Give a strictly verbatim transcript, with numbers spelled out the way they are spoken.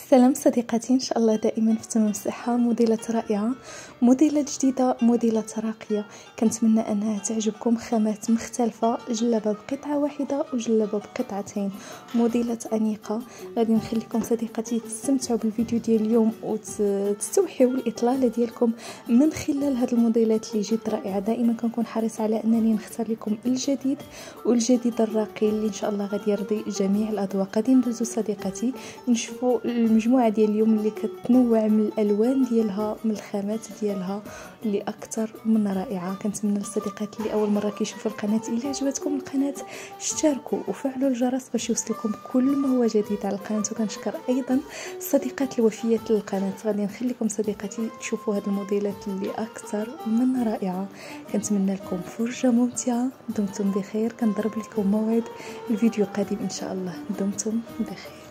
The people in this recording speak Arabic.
سلام صديقاتي، ان شاء الله دائما في تمام الصحه. موديلات رائعه، موديلات جديده، موديلات راقيه. كنتمنى انها تعجبكم. خامات مختلفه، جلابه بقطعه واحده وجلابه بقطعتين، موديلات انيقه. غادي نخليكم صديقاتي تستمتعوا بالفيديو ديال اليوم وتستوحيوا الاطلاله ديالكم من خلال هذه الموديلات اللي جد رائعه. دائما كنكون حريصه على انني نختار لكم الجديد والجديد الراقي اللي ان شاء الله غادي يرضي جميع الاذواق. غادي ندوزو صديقاتي نشوفوا المجموعه ديال اليوم اللي كتنوع من الالوان ديالها، من الخامات ديالها اللي اكثر من رائعه. كنتمنى للصديقات اللي اول مره كيشوفوا القناه الا عجبتكم القناه اشتركوا وفعلوا الجرس باش يوصلكم كل ما هو جديد على القناه. وكنشكر ايضا الصديقات الوفيات للقناه. غادي نخليكم صديقاتي تشوفوا هذه الموديلات اللي اكثر من رائعه. كنتمنى لكم فرجه ممتعه. دمتم بخير. كنضرب لكم موعد الفيديو القادم ان شاء الله. دمتم بخير.